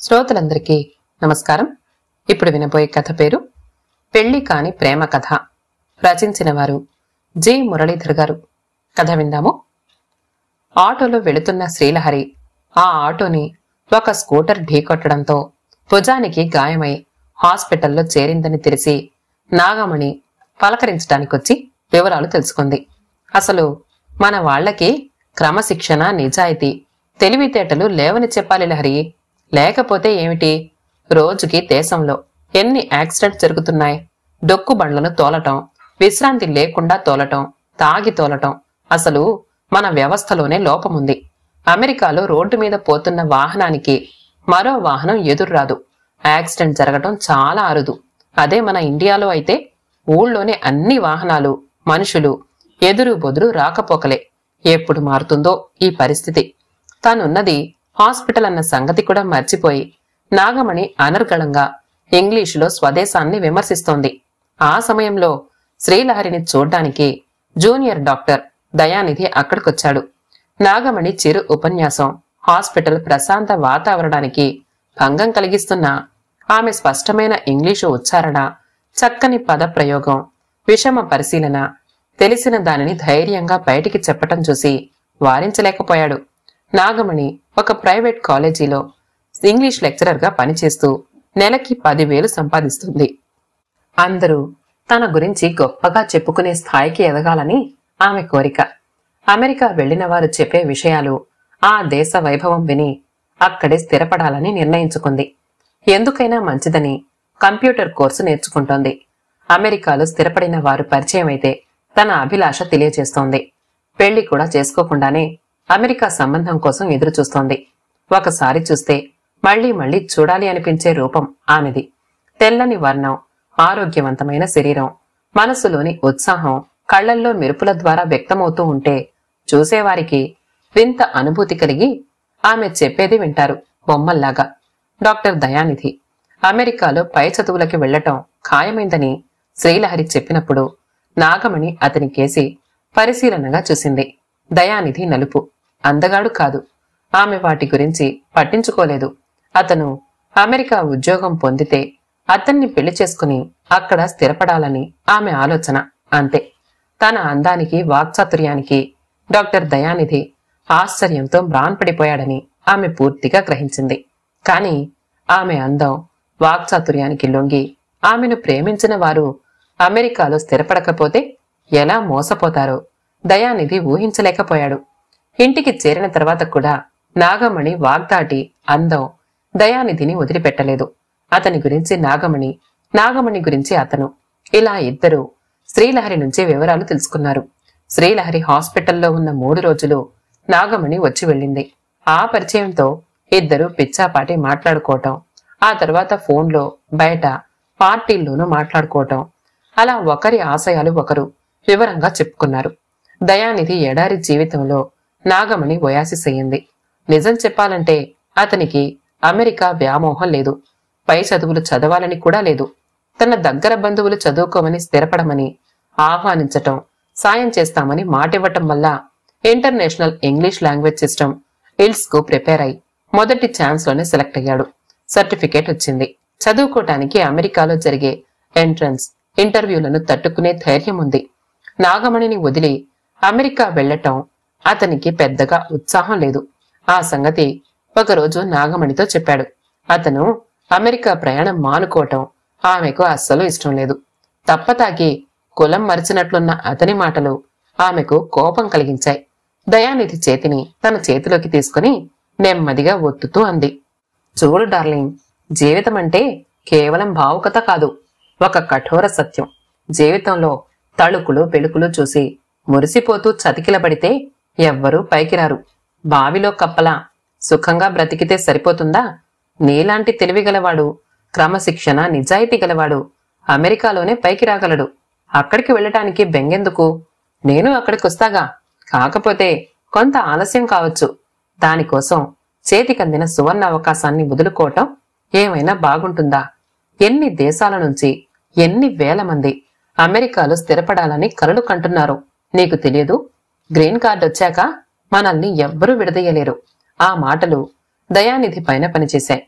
శ్రోతలందరికీ నమస్కారం. ఇప్పుడు వినబోయే కథ పేరు పెళ్లి కాని ప్రేమ కథ. రచించిన వారు జి మురళీధర్ గారు. కథ విందాము. ఆటోలో వెళుతున్న శ్రీలహరి ఆ ఆటోని ఒక స్కూటర్ ఢీకొట్టడంతో భుజానికి గాయమై హాస్పిటల్లో చేరిందని తెలిసి నాగమణి పలకరించడానికొచ్చి వివరాలు తెలుసుకుంది. అసలు మన వాళ్లకి క్రమశిక్షణ, నిజాయితీ, తెలివితేటలు లేవని చెప్పాలి లహరి. లేకపోతే ఏమిటి? రోజుకి దేశంలో ఎన్ని యాక్సిడెంట్స్ జరుగుతున్నాయి. డొక్కు బండ్లను తోలటం, విశ్రాంతి లేకుండా తోలటం, తాగి తోలటం. అసలు మన వ్యవస్థలోనే లోపముంది. అమెరికాలో రోడ్డు మీద పోతున్న వాహనానికి మరో వాహనం ఎదురురాదు. యాక్సిడెంట్ జరగటం చాలా అరుదు. అదే మన ఇండియాలో అయితే ఊళ్ళోనే అన్ని వాహనాలు, మనుషులు ఎదురు బొదురు రాకపోకలే. ఎప్పుడు మారుతుందో ఈ పరిస్థితి. తానున్నది హాస్పిటల్ అన్న సంగతి కూడా మర్చిపోయి నాగమణి అనర్గళంగా ఇంగ్లీషులో స్వదేశాన్ని విమర్శిస్తోంది. ఆ సమయంలో శ్రీలహరిని చూడ్డానికి జూనియర్ డాక్టర్ దయానిధి అక్కడికొచ్చాడు. నాగమణి చిరు ఉపన్యాసం హాస్పిటల్ ప్రశాంత వాతావరణానికి భంగం కలిగిస్తున్న ఆమె స్పష్టమైన ఇంగ్లీషు ఉచ్చారణ, చక్కని పద ప్రయోగం, విషమ పరిశీలన, తెలిసిన దానిని ధైర్యంగా బయటికి చెప్పటం చూసి వారించలేకపోయాడు. నాగమణి ఒక ప్రైవేట్ కాలేజీలో ఇంగ్లీష్ లెక్చరర్ గా పనిచేస్తూ నెలకి 10,000 సంపాదిస్తుంది. అందరూ తన గురించి గొప్పగా చెప్పుకునే స్థాయికి ఎదగాలని ఆమె కోరిక. అమెరికా వెళ్లిన వారు చెప్పే విషయాలు, ఆ దేశ వైభవం విని అక్కడే స్థిరపడాలని నిర్ణయించుకుంది. ఎందుకైనా మంచిదని కంప్యూటర్ కోర్సు నేర్చుకుంటోంది. అమెరికాలో స్థిరపడిన వారు పరిచయం అయితే తన అభిలాష తెలియజేస్తోంది. పెళ్లి కూడా చేసుకోకుండానే అమెరికా సంబంధం కోసం ఎదురు చూస్తోంది. ఒకసారి చూస్తే మళ్లీ మళ్లీ చూడాలి అనిపించే రూపం ఆమెది. తెల్లని వర్ణం, ఆరోగ్యవంతమైన శరీరం, మనసులోని ఉత్సాహం కళ్లల్లో మెరుపుల ద్వారా వ్యక్తమవుతూ ఉంటే చూసేవారికి వింత అనుభూతి కలిగి ఆమె చెప్పేది వింటారు బొమ్మల్లాగా. డాక్టర్ దయానిధి అమెరికాలో పై చదువులకి వెళ్లటం ఖాయమైందని శ్రీలహరి చెప్పినప్పుడు నాగమణి అతని కేసి పరిశీలనగా చూసింది. దయానిధి నలుపు, అందగాడు కాదు. ఆమె వాటి గురించి పట్టించుకోలేదు. అతను అమెరికా ఉద్యోగం పొందితే అతన్ని పెళ్లి చేసుకుని అక్కడ స్థిరపడాలని ఆమె ఆలోచన, అంతే. తన అందానికి, వాక్చాతుర్యానికి డాక్టర్ దయానిధి ఆశ్చర్యంతో మ్రాన్పడిపోయాడని ఆమె పూర్తిగా గ్రహించింది. కాని ఆమె అందం, వాక్చాతుర్యానికి లొంగి ఆమెను ప్రేమించిన వారు అమెరికాలో స్థిరపడకపోతే ఎలా మోసపోతారో దయానిధి ఊహించలేకపోయాడు. ఇంటికి చేరిన తర్వాత కూడా నాగమణి వాగ్దాటి అందం దయానిధిని వదిలిపెట్టలేదు. అతని గురించి నాగమణి, నాగమణి గురించి అతను, ఇలా ఇద్దరు శ్రీలహరి నుంచి వివరాలు తెలుసుకున్నారు. శ్రీలహరి హాస్పిటల్లో ఉన్న 3 రోజులు నాగమణి వచ్చి వెళ్ళింది. ఆ పరిచయంతో ఇద్దరు పిచ్చాపాటి మాట్లాడుకోవటం, ఆ తర్వాత ఫోన్లో, బయట పార్టీల్లోనూ మాట్లాడుకోవటం, అలా ఒకరి ఆశయాలు ఒకరు వివరంగా చెప్పుకున్నారు. దయానిధి ఎడారి జీవితంలో నాగమణి ఒయాసిస్ అయ్యింది. నిజం చెప్పాలంటే అతనికి అమెరికా వ్యామోహం లేదు. పై చదువులు చదవాలని కూడా లేదు. తన దగ్గర బంధువులు చదువుకోమని స్థిరపడమని ఆహ్వానించటం, సాయం చేస్తామని మాటివ్వటం వల్ల international English language system IELTS కు ప్రిపేర్ అయి మొదటి ఛాన్స్ లోనే సెలెక్ట్ అయ్యాడు. సర్టిఫికేట్ వచ్చింది. చదువుకోటానికి అమెరికాలో జరిగే ఎంట్రన్స్, ఇంటర్వ్యూలను తట్టుకునే ధైర్యం ఉంది. నాగమణిని వదిలి అమెరికా వెళ్లటం అతనికి పెద్దగా ఉత్సాహం లేదు. ఆ సంగతి ఒకరోజు నాగమణితో చెప్పాడు. అతను అమెరికా ప్రయాణం మానుకోవటం ఆమెకు అస్సలు ఇష్టం లేదు. తప్పతాకి కులం మరిచినట్లున్న అతని మాటలు ఆమెకు కోపం కలిగించాయి. దయానిధి చేతిని తన చేతిలోకి తీసుకుని నెమ్మదిగా ఒత్తుతూ అంది, చూడు డార్లింగ్, జీవితమంటే కేవలం భావుకత కాదు, ఒక కఠోర సత్యం. జీవితంలో తళుకులు పెళుకులు చూసి మురిసిపోతూ చతికిలబడితే ఎవ్వరూ పైకిరారు. బావిలో కప్పలా సుఖంగా బ్రతికితే సరిపోతుందా? నీలాంటి తెలివిగలవాడు, క్రమశిక్షణ, నిజాయితీ గలవాడు అమెరికాలోనే పైకి రాగలడు. అక్కడికి వెళ్ళటానికి బెంగెందుకు? నేను అక్కడికొస్తాగా. కాకపోతే కొంత ఆలస్యం కావచ్చు. దానికోసం చేతికందిన సువర్ణ అవకాశాన్ని వదులుకోవటం ఏమైనా బాగుంటుందా? ఎన్ని దేశాల నుంచి ఎన్ని వేల మంది అమెరికాలో స్థిరపడాలని కలలు కంటున్నారు నీకు తెలియదు? గ్రీన్ కార్డ్ వచ్చాక మనల్ని ఎవ్వరూ విడదీయలేరు. ఆ మాటలు దయానిధి పైన పనిచేశాయి.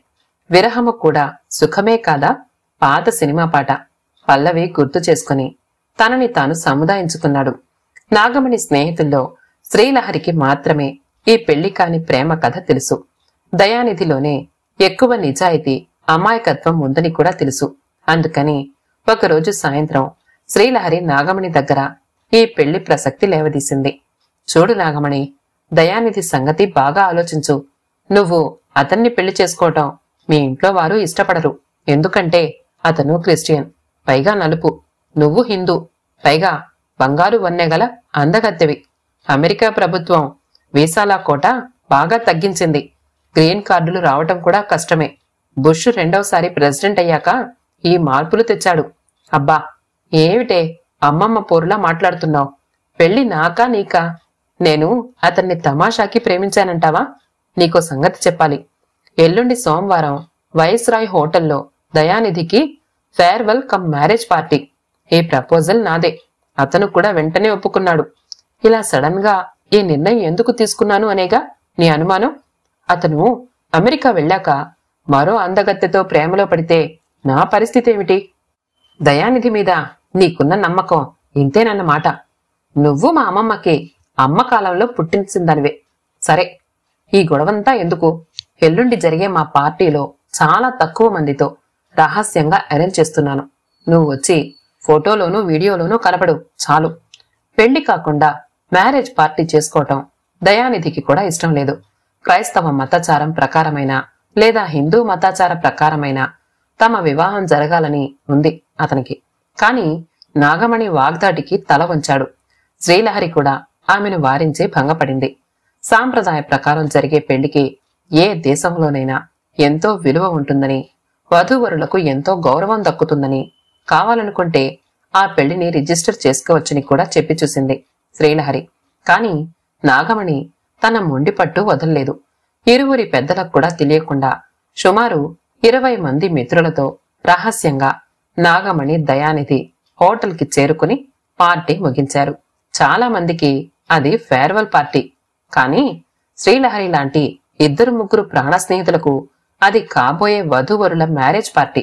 విరహము కూడా సుఖమే కాదా పాత సినిమా పాట పల్లవి గుర్తు చేసుకుని తనని తాను సముదాయించుకున్నాడు. నాగమణి స్నేహితుల్లో శ్రీలహరికి మాత్రమే ఈ పెళ్లి కాని ప్రేమ కథ తెలుసు. దయానిధిలోనే ఎక్కువ నిజాయితీ అమాయకత్వం ఉందని కూడా తెలుసు. అందుకని ఒకరోజు సాయంత్రం శ్రీలహరి నాగమణి దగ్గర ఈ పెళ్లి ప్రసక్తి లేవదీసింది. చూడు నాగమణి, దయానిధి సంగతి బాగా ఆలోచించు. నువ్వు అతన్ని పెళ్లి చేసుకోవటం మీ ఇంట్లో వారు ఇష్టపడరు. ఎందుకంటే అతను క్రిస్టియన్, పైగా నలుపు, నువ్వు హిందూ, పైగా బంగారు వన్నెగల అందగత్తెవి. అమెరికా ప్రభుత్వం వీసాల కోట బాగా తగ్గించింది. గ్రీన్ కార్డులు రావటం కూడా కష్టమే. బుష్ రెండవసారి ప్రెసిడెంట్ అయ్యాక ఈ మార్పులు తెచ్చాడు. అబ్బా, ఏమిటే అమ్మమ్మ పోరులా మాట్లాడుతున్నావు? పెళ్లి నాకా నీకా? నేను అతన్ని తమాషాకి ప్రేమించానంటావా? నీకో సంగతి చెప్పాలి. ఎల్లుండి సోమవారం వైస్రాయ్ హోటల్లో దయానిధికి ఫేర్వెల్ కమ్ మ్యారేజ్ పార్టీ. ఈ ప్రపోజల్ నాదే. అతను కూడా వెంటనే ఒప్పుకున్నాడు. ఇలా సడన్ గా ఈ నిర్ణయం ఎందుకు తీసుకున్నాను అనేగా నీ అనుమానం? అతను అమెరికా వెళ్ళాక మరో అందగత్తెతో ప్రేమలో పడితే నా పరిస్థితి ఏమిటి? దయానిధి మీద నీకున్న నమ్మకం ఇంతేనన్నమాట. నువ్వు మా అమ్మమ్మకి అమ్మ కాలంలో పుట్టించిందనివే. సరే, ఈ గొడవంతా ఎందుకు? ఎల్లుండి జరిగే మా పార్టీలో చాలా తక్కువ మందితో రహస్యంగా అరేంజ్ చేస్తున్నాను. నువ్వు వచ్చి ఫోటోలోనూ వీడియోలోనూ కనపడు చాలు. పెళ్లి కాకుండా మ్యారేజ్ పార్టీ చేసుకోవటం దయానిధికి కూడా ఇష్టం లేదు. క్రైస్తవ మతాచారం ప్రకారమైన లేదా హిందూ మతాచార ప్రకారమైన తమ వివాహం జరగాలని ఉంది అతనికి. కాని నాగమణి వాగ్దాటికి తల వంచాడు. శ్రీలహరి కూడా ఆమెను వారించి భంగపడింది. సాంప్రదాయ ప్రకారం జరిగే పెళ్లికి ఏ దేశంలోనైనా ఎంతో విలువ ఉంటుందని, వధూవరులకు ఎంతో గౌరవం దక్కుతుందని, కావాలనుకుంటే ఆ పెళ్లిని రిజిస్టర్ చేసుకోవచ్చని కూడా చెప్పి చూసింది శ్రీలహరి. కాని నాగమణి తన మొండిపట్టు వదల్లేదు. ఇరువురి పెద్దలకు కూడా తెలియకుండా సుమారు 20 మంది మిత్రులతో రహస్యంగా నాగమణి దయానిధి హోటల్కి చేరుకుని పార్టీ ముగించారు. చాలా మందికి అది ఫేర్వెల్ పార్టీ. కాని శ్రీలహరి లాంటి 2-3 ప్రాణ స్నేహితులకు అది కాబోయే వధూవరుల మ్యారేజ్ పార్టీ.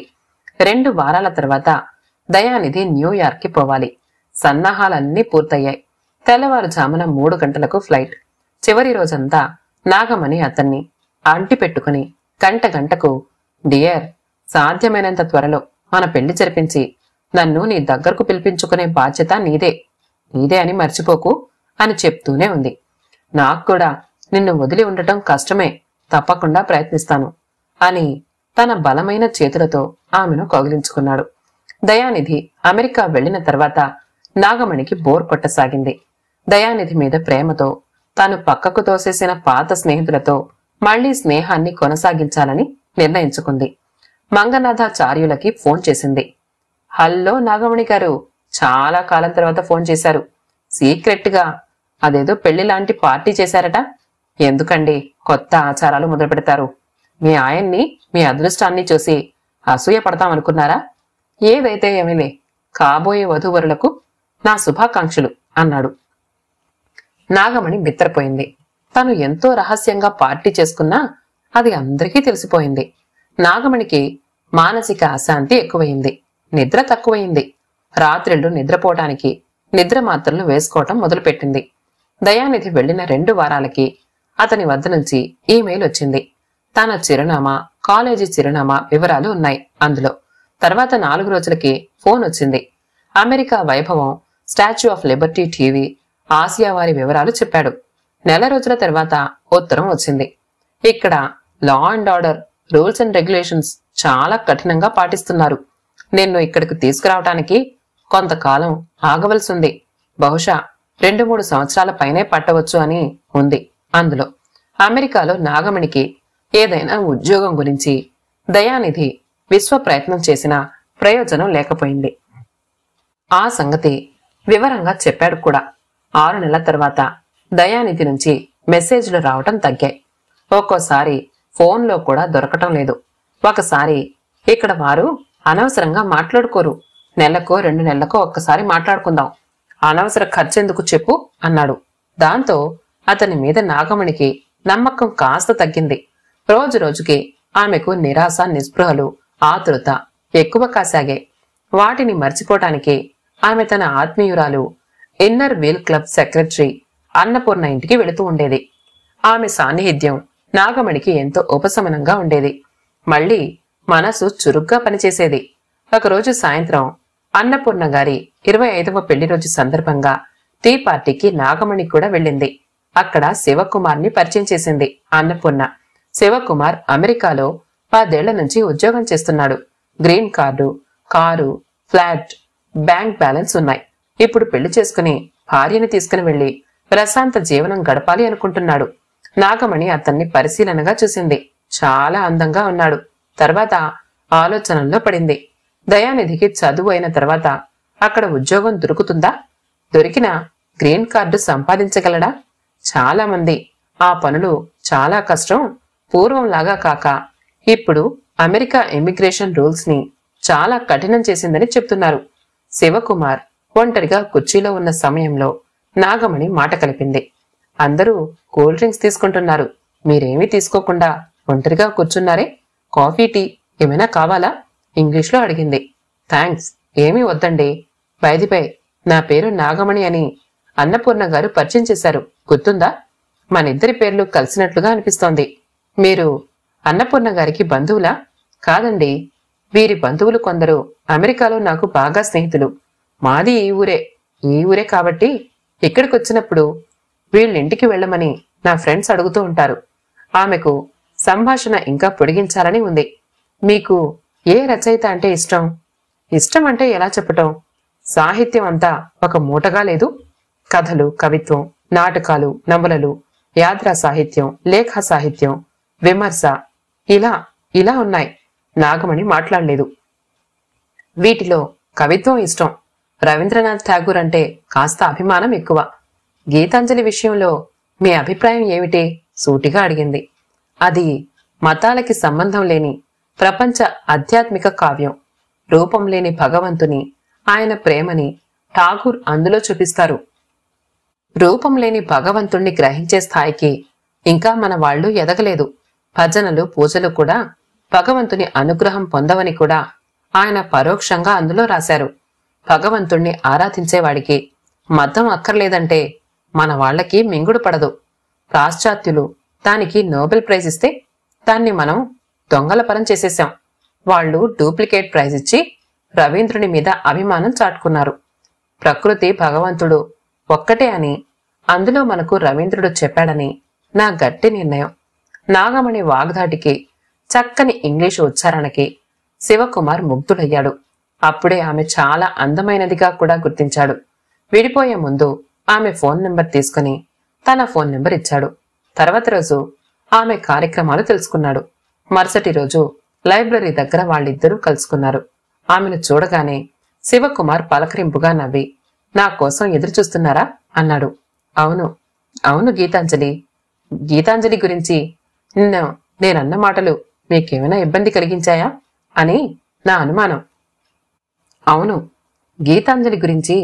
2 వారాల తర్వాత దయానిధి న్యూయార్క్ కి పోవాలి. సన్నాహాలన్నీ పూర్తయ్యాయి. తెల్లవారుజామున 3 గంటలకు ఫ్లైట్. చివరి రోజంతా నాగమణి అతన్ని అంటి పెట్టుకుని గంటకు, డియర్, సాధ్యమైనంత త్వరలో మన పెళ్లి జరిపించి నన్ను నీ దగ్గరకు పిలిపించుకునే బాధ్యత నీదే అని మర్చిపోకు అని చెప్తూనే ఉంది. నాకు కూడా నిన్ను వదిలి ఉండటం కష్టమే, తప్పకుండా ప్రయత్నిస్తాను అని తన బలమైన చేతులతో ఆమెను కౌగిలించుకున్నాడు. దయానిధి అమెరికా వెళ్లిన తర్వాత నాగమణికి బోర్ కొట్టసాగింది. దయానిధి మీద ప్రేమతో తాను పక్కకు తోసేసిన పాత స్నేహితులతో మళ్లీ స్నేహాన్ని కొనసాగించాలని నిర్ణయించుకుంది. మంగనాథాచార్యులకి ఫోన్ చేసింది. హల్లో నాగమణి గారు, చాలా కాలం తర్వాత ఫోన్ చేశారు. సీక్రెట్ గా అదేదో పెళ్లి లాంటి పార్టీ చేశారట. ఎందుకండి కొత్త ఆచారాలు మొదలు పెడతారు? మీ ఆయన్ని మీ అదృష్టాన్ని చూసి అసూయ పడతామనుకున్నారా? ఏదైతే ఏమిలే, కాబోయే వధూవరులకు నా శుభాకాంక్షలు అన్నాడు. నాగమణి బిత్తరపోయింది. తను ఎంతో రహస్యంగా పార్టీ చేసుకున్నా అది అందరికీ తెలిసిపోయింది. నాగమణికి మానసిక అశాంతి ఎక్కువయింది. నిద్ర తక్కువయింది. రాత్రిళ్లు నిద్రపోవటానికి నిద్ర మాత్రలు వేసుకోవటం మొదలుపెట్టింది. దయానిధి వెళ్లిన 2 వారాలకి అతని వద్ద నుంచి ఈమెయిల్ వచ్చింది. తన చిరునామా, కాలేజీ చిరునామా వివరాలు ఉన్నాయి అందులో. తర్వాత 4 రోజులకి ఫోన్ వచ్చింది. అమెరికా వైభవం, Statue of Liberty TV, Asia వారి వివరాలు చెప్పాడు. నెల రోజుల తర్వాత ఉత్తరం వచ్చింది. ఇక్కడ law and order, rules and regulations చాలా కఠినంగా పాటిస్తున్నారు. నిన్ను ఇక్కడికి తీసుకురావటానికి కొంతకాలం ఆగవలసింది. బహుశా 2-3 సంవత్సరాల పైనే పట్టవచ్చు అని ఉంది అందులో. అమెరికాలో నాగమణికి ఏదైనా ఉద్యోగం గురించి దయానిధి విశ్వ ప్రయత్నం చేసినా ప్రయోజనం లేకపోయింది. ఆ సంగతి వివరంగా చెప్పాడు కూడా. 6 నెలల తర్వాత దయానిధి నుంచి మెసేజ్లు రావటం తగ్గాయి. ఒక్కోసారి ఫోన్లో కూడా దొరకటం లేదు. ఒకసారి ఇక్కడ వారు అనవసరంగా మాట్లాడుకోరు, నెలకో 2 నెలలకో ఒక్కసారి మాట్లాడుకుందాం, అనవసర ఖర్చెందుకు చెప్పు అన్నాడు. దాంతో అతని మీద నాగమణికి నమ్మకం కాస్త తగ్గింది. రోజు రోజుకి ఆమెకు నిరాశ, నిస్పృహలు, ఆతృత ఎక్కువ కాసాగే. వాటిని మర్చిపోటానికి ఆమె తన ఆత్మీయురాలు Inner Wheel Club secretary Annapurna ఇంటికి వెళుతూ ఉండేది. ఆమె సాన్నిహిత్యం నాగమణికి ఎంతో ఉపశమనంగా ఉండేది. మళ్లీ మనసు చురుగ్గా పనిచేసేది. ఒకరోజు సాయంత్రం అన్నపూర్ణ గారి 25వ పెళ్లి రోజు సందర్భంగా టీ పార్టీకి నాగమణి కూడా వెళ్ళింది. అక్కడ శివకుమార్ని పరిచయం చేసింది అన్నపూర్ణ. శివకుమార్ అమెరికాలో 10 ఏళ్ల నుంచి ఉద్యోగం చేస్తున్నాడు. Green card, car, flat, bank balance ఉన్నాయి. ఇప్పుడు పెళ్లి చేసుకుని భార్యని తీసుకుని వెళ్లి ప్రశాంత జీవనం గడపాలి అనుకుంటున్నాడు. నాగమణి అతన్ని పరిశీలనగా చూసింది. చాలా అందంగా ఉన్నాడు. తర్వాత ఆలోచనల్లో పడింది. దయానిధికి చదువు అయిన తర్వాత అక్కడ ఉద్యోగం దొరుకుతుందా? దొరికినా గ్రీన్ కార్డు సంపాదించగలడా? చాలా మంది ఆ పనులు చాలా కష్టం. పూర్వంలాగా కాక ఇప్పుడు అమెరికా ఇమిగ్రేషన్ రూల్స్ ని చాలా కఠినం చేసిందని చెప్తున్నారు. శివకుమార్ ఒంటరిగా కుర్చీలో ఉన్న సమయంలో నాగమణి మాట కలిపింది. అందరూ కూల్ డ్రింక్స్ తీసుకుంటున్నారు. మీరేమీ తీసుకోకుండా ఒంటరిగా కూర్చున్నారే? కాఫీ, టీ ఏమైనా కావాలా? ఇంగ్లీష్లో అడిగింది. థ్యాంక్స్, ఏమీ వద్దండి. బైదిపై నా పేరు నాగమణి అని అన్నపూర్ణ గారు పరిచయం చేశారు. గుర్తుందా? మనిద్దరి పేర్లు కలిసినట్లుగా అనిపిస్తోంది. మీరు అన్నపూర్ణ గారికి బంధువులా? కాదండి, వీరి బంధువులు కొందరు అమెరికాలో నాకు బాగా స్నేహితులు. మాది ఈ ఊరే కాబట్టి ఇక్కడికొచ్చినప్పుడు వీళ్ళింటికి వెళ్ళమని నా ఫ్రెండ్స్ అడుగుతూ ఉంటారు. ఆమెకు సంభాషణ ఇంకా పొడిగించాలని ఉంది. మీకు ఏ రచయిత అంటే ఇష్టం? ఇష్టం అంటే ఎలా చెప్పటం? సాహిత్యం అంతా ఒక మూటగా లేదు. కథలు, కవిత్వం, నాటకాలు, నవలలు, యాత్రా సాహిత్యం, లేఖ సాహిత్యం, విమర్శ, ఇలా ఉన్నాయి. నాగమణి మాట్లాడలేదు. వీటిలో కవిత్వం ఇష్టం. రవీంద్రనాథ్ ఠాగూర్ అంటే కాస్త అభిమానం ఎక్కువ. గీతాంజలి విషయంలో మీ అభిప్రాయం ఏమిటి? సూటిగా అడిగింది. అది మతాలకి సంబంధం లేని ప్రపంచ ఆధ్యాత్మిక కావ్యం. రూపం లేని భగవంతుని, ఆయన ప్రేమని ఠాగూర్ అందులో చూపిస్తారు. రూపం లేని భగవంతుణ్ణి గ్రహించే స్థాయికి ఇంకా మన వాళ్ళు ఎదగలేదు. భజనలు, పూజలు కూడా భగవంతుని అనుగ్రహం పొందవని కూడా ఆయన పరోక్షంగా అందులో రాశారు. భగవంతుణ్ణి ఆరాధించేవాడికి మతం అక్కర్లేదంటే మన వాళ్లకి మింగుడు పడదు. పాశ్చాత్యులు దానికి నోబెల్ ప్రైజ్ ఇస్తే దాన్ని మనం దొంగల పరం చేసేశాం. వాళ్ళు డూప్లికేట్ ప్రైజ్ ఇచ్చి రవీంద్రుని మీద అభిమానం చాటుకున్నారు. ప్రకృతి, భగవంతుడు ఒక్కటే అని అందులో మనకు రవీంద్రుడు చెప్పాడని నా గట్టి నిర్ణయం. నాగమణి వాగ్దాటికి, చక్కని ఇంగ్లీషు ఉచ్చారణకి శివకుమార్ ముగ్ధుడయ్యాడు. అప్పుడే ఆమె చాలా అందమైనదిగా కూడా గుర్తించాడు. విడిపోయే ముందు ఆమె ఫోన్ నెంబర్ తీసుకుని తన ఫోన్ నెంబర్ ఇచ్చాడు. తర్వాత రోజు ఆమె కార్యక్రమాలు తెలుసుకున్నాడు. మరుసటి రోజు లైబ్రరీ దగ్గర వాళ్ళిద్దరూ కలుసుకున్నారు. ఆమెను చూడగానే శివకుమార్ పలకరింపుగా నవ్వి, నా కోసం ఎదురు చూస్తున్నారా అన్నాడు. అవును గీతాంజలి గురించి నేనన్న మాటలు మీకేమైనా ఇబ్బంది కలిగించాయా అని నా అనుమానం. అవును, గీతాంజలి గురించి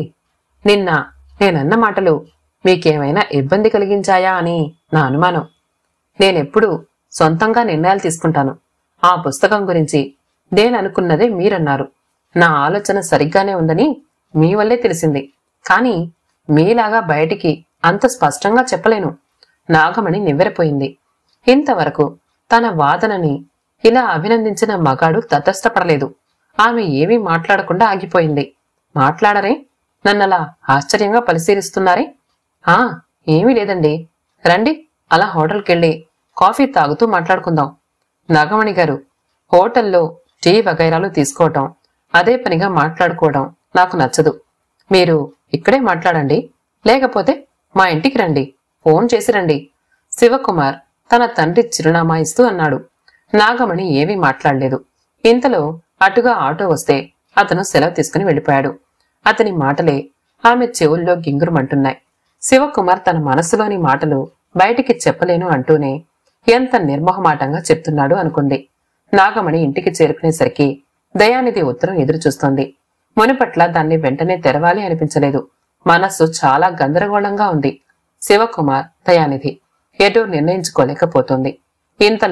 నేనన్న మాటలు మీకేమైనా ఇబ్బంది కలిగించాయా అని నా అనుమానం. నేనెప్పుడు సొంతంగా నిర్ణయాలు తీసుకుంటాను. ఆ పుస్తకం గురించి నేననుకున్నదే మీరన్నారు. నా ఆలోచన సరిగ్గానే ఉందని మీ వల్లే తెలిసింది. కానీ మీలాగా బయటికి అంత స్పష్టంగా చెప్పలేను. నాగమణి నివ్వెరపోయింది. ఇంతవరకు తన వాదనని ఇలా అభినందించిన మగాడు తటస్థపడలేదు. ఆమె ఏమీ మాట్లాడకుండా ఆగిపోయింది. మాట్లాడరే? నన్నలా ఆశ్చర్యంగా పరిశీలిస్తున్నారే? ఏమీ లేదండి, రండి అలా హోటల్కెళ్ళి కాఫీ తాగుతూ మాట్లాడుకుందాం. నాగమణి గారు, హోటల్లో టీ వగైరాలు తీసుకోవటం, అదే పనిగా మాట్లాడుకోవడం నాకు నచ్చదు. మీరు ఇక్కడే మాట్లాడండి, లేకపోతే మా ఇంటికి రండి, ఫోన్ చేసి రండి. శివకుమార్ తన తండ్రి చిరునామా ఇస్తూ అన్నాడు. నాగమణి ఏమీ మాట్లాడలేదు. ఇంతలో అటుగా ఆటో వస్తే అతను సెలవు తీసుకుని వెళ్ళిపోయాడు. అతని మాటలే ఆమె చెవుల్లో గింగురుమంటున్నాయి. శివకుమార్ తన మనసులోని మాటలు బయటికి చెప్పలేను అంటూనే ఎంత నిర్మోహమాటంగా చెప్తున్నాడు అనుకుంది. నాగమణి ఇంటికి చేరుకునేసరికి దయానిధి ఉత్తరం ఎదురుచూస్తోంది. మునుపట్ల దాన్ని వెంటనే తెరవాలి అనిపించలేదు. మనస్సు చాలా గందరగోళంగా ఉంది. శివకుమార్, దయానిధి ఎటూ నిర్ణయించుకోలేకపోతుంది. ఇంతలో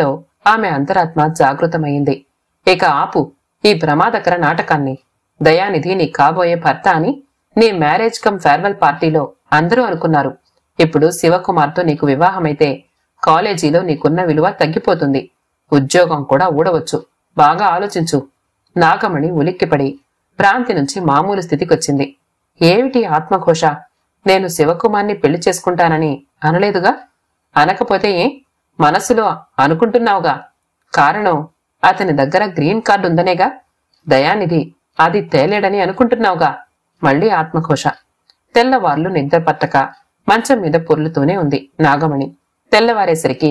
ఆమె అంతరాత్మ జాగృతమైంది. ఇక ఆపు ఈ ప్రమాదకర నాటకాన్ని. దయానిధి నీ కాబోయే భర్త అని నీ మ్యారేజ్ కమ్ ఫేర్వెల్ పార్టీలో అందరూ అనుకున్నారు. ఇప్పుడు శివకుమార్తో నీకు వివాహమైతే కాలేజీలో నీకున్న విలువ తగ్గిపోతుంది. ఉద్యోగం కూడా ఊడవచ్చు. బాగా ఆలోచించు. నాగమణి ఉలిక్కిపడి భ్రాంతి నుంచి మామూలు స్థితికొచ్చింది. ఏమిటి ఆత్మఘోష? నేను శివకుమార్ని పెళ్లి చేసుకుంటానని అనలేదుగా? అనకపోతే ఏ? మనసులో అనుకుంటున్నావుగా. కారణం అతని దగ్గర గ్రీన్ కార్డు ఉందనేగా. దయానిధి అది తేలేడని అనుకుంటున్నావుగా. మళ్లీ ఆత్మఘోష. తెల్లవార్లు నిద్ర పట్టక మంచం మీద పొర్లుతూనే ఉంది నాగమణి. తెల్లవారేసరికి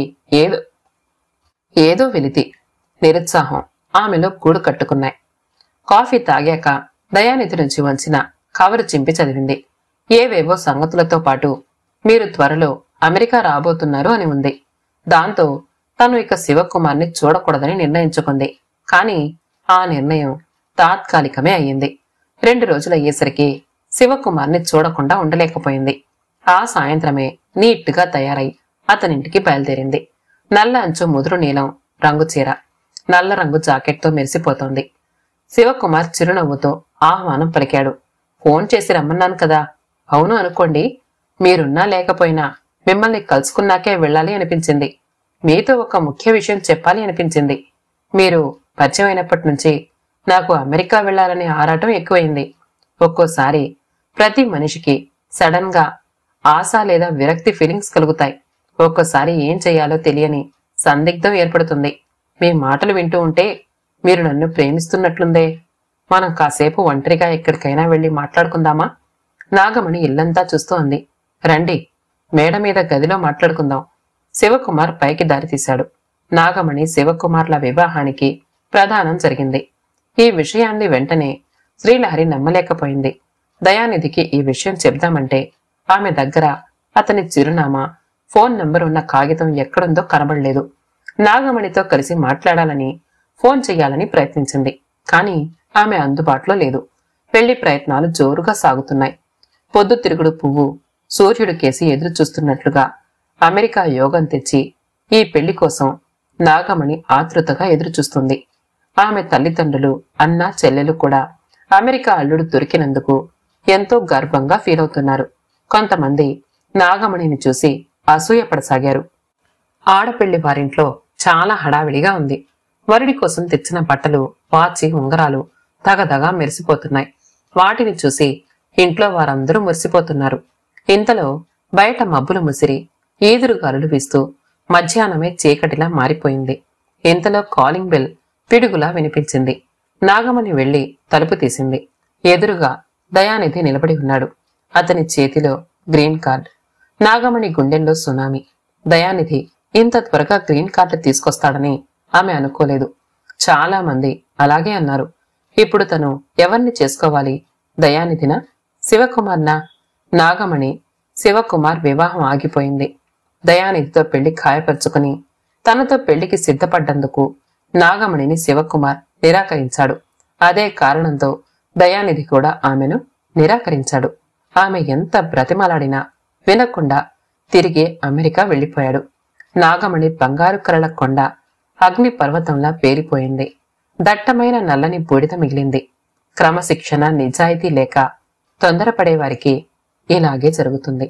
ఏదో వెలితి, నిరుత్సాహం ఆమెలో గూడు కట్టుకున్నాయి. కాఫీ తాగాక దయానిధి నుంచి వంచిన కవరు చింపి చదివింది. ఏవేవో సంగతులతో పాటు మీరు త్వరలో అమెరికా రాబోతున్నారు అని ఉంది. దాంతో తను ఇక శివకుమార్ని చూడకూడదని నిర్ణయించుకుంది. కాని ఆ నిర్ణయం తాత్కాలికమే అయ్యింది. 2 రోజులయ్యేసరికి శివకుమార్ని చూడకుండా ఉండలేకపోయింది. ఆ సాయంత్రమే నీట్గా తయారై అతనింటికి బయలుదేరింది. నల్ల అంచు ముదురు నీలం రంగు చీర, నల్ల రంగు జాకెట్తో మెరిసిపోతోంది. శివకుమార్ చిరునవ్వుతో ఆహ్వానం పలికాడు. ఫోన్ చేసి రమ్మన్నాను కదా. అవును అనుకోండి. మీరున్నా లేకపోయినా మిమ్మల్ని కలుసుకున్నాకే వెళ్ళాలి అనిపించింది. మీతో ఒక ముఖ్య విషయం చెప్పాలి అనిపించింది. మీరు పరిచయం అయినప్పటి నుంచి నాకు అమెరికా వెళ్లాలనే ఆరాటం ఎక్కువైంది. ఒక్కోసారి ప్రతి మనిషికి సడన్ గా ఆశ లేదా విరక్తి ఫీలింగ్స్ కలుగుతాయి. ఒక్కోసారి ఏం చెయ్యాలో తెలియని సందిగ్ధం ఏర్పడుతుంది. మీ మాటలు వింటూ ఉంటే మీరు నన్ను ప్రేమిస్తున్నట్లుందే. మనం కాసేపు ఒంటరిగా ఎక్కడికైనా వెళ్లి మాట్లాడుకుందామా? నాగమణి ఇల్లంతా చూస్తూ అంది. రండి, మేడ మీద గదిలో మాట్లాడుకుందాం. శివకుమార్ పైకి దారితీశాడు. నాగమణి శివకుమార్ల వివాహానికి ప్రదానం జరిగింది. ఈ విషయాన్ని వెంటనే శ్రీలహరి నమ్మలేకపోయింది. దయానిధికి ఈ విషయం చెప్దామంటే ఆమె దగ్గర అతని చిరునామా, ఫోన్ నంబర్ ఉన్న కాగితం ఎక్కడుందో కనబడలేదు. నాగమణితో కలిసి మాట్లాడాలని, ఫోన్ చెయ్యాలని ప్రయత్నించింది. కాని ఆమె అందుబాటులో లేదు. పెళ్లి ప్రయత్నాలు జోరుగా సాగుతున్నాయి. పొద్దుతిరుగుడు పువ్వు సూర్యుడు కేసి ఎదురు చూస్తున్నట్లుగా అమెరికా యోగం తెచ్చి ఈ పెళ్లి కోసం నాగమణి ఆతృతగా ఎదురుచూస్తుంది. ఆమె తల్లిదండ్రులు, అన్న చెల్లెలు కూడా అమెరికా అల్లుడు దొరికినందుకు ఎంతో గర్వంగా ఫీల్ అవుతున్నారు. కొంతమంది నాగమణిని చూసి అసూయపడసాగారు. ఆడపెళ్లి వారింట్లో చాలా హడావిడిగా ఉంది. వరుడి కోసం తెచ్చిన బట్టలు, వాచి, ఉంగరాలు దగదగా మెరిసిపోతున్నాయి. వాటిని చూసి ఇంట్లో వారందరూ మురిసిపోతున్నారు. ఇంతలో బయట మబ్బులు ముసిరి ఈదురుగాలులు వీస్తూ మధ్యాహ్నమే చీకటిలా మారిపోయింది. ఇంతలో కాలింగ్ బెల్ పిడుగులా వినిపించింది. నాగమణి వెళ్లి తలుపు తీసింది. ఎదురుగా దయానిధి నిలబడి ఉన్నాడు. అతని చేతిలో గ్రీన్ కార్డ్. నాగమణి గుండెల్లో సునామీ. దయానిధి ఇంత త్వరగా గ్రీన్ కార్డు తీసుకొస్తాడని ఆమె అనుకోలేదు. చాలా మంది అలాగే అన్నారు. ఇప్పుడు తను ఎవరిని చేసుకోవాలి? దయానిధినా, శివకుమార్నా? నాగమణి శివకుమార్ వివాహం ఆగిపోయింది. దయానిధితో పెళ్లి ఖాయపరుచుకుని తనతో పెళ్లికి సిద్ధపడ్డందుకు నాగమణిని శివకుమార్ నిరాకరించాడు. అదే కారణంతో దయానిధి కూడా ఆమెను నిరాకరించాడు. ఆమె ఎంత బ్రతిమలాడినా వినకుండా తిరిగి అమెరికా వెళ్లిపోయాడు. నాగమణి బంగారు కరల కొండ అగ్ని పర్వతంలా పేరిపోయింది. దట్టమైన నల్లని బూడిద మిగిలింది. క్రమశిక్షణ, నిజాయితీ లేక తొందరపడేవారికి ఇలాగే జరుగుతుంది.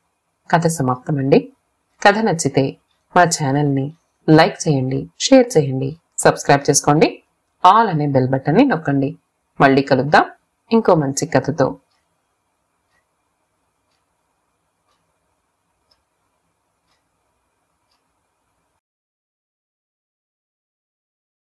కథ సమాప్తమండి. కథ నచ్చితే మా ఛానల్ని లైక్ చేయండి, షేర్ చేయండి, సబ్స్క్రైబ్ చేసుకోండి. ఆల్ అనే బెల్ బటన్ని నొక్కండి. మళ్ళీ కలుద్దాం ఇంకో మంచి కథతో.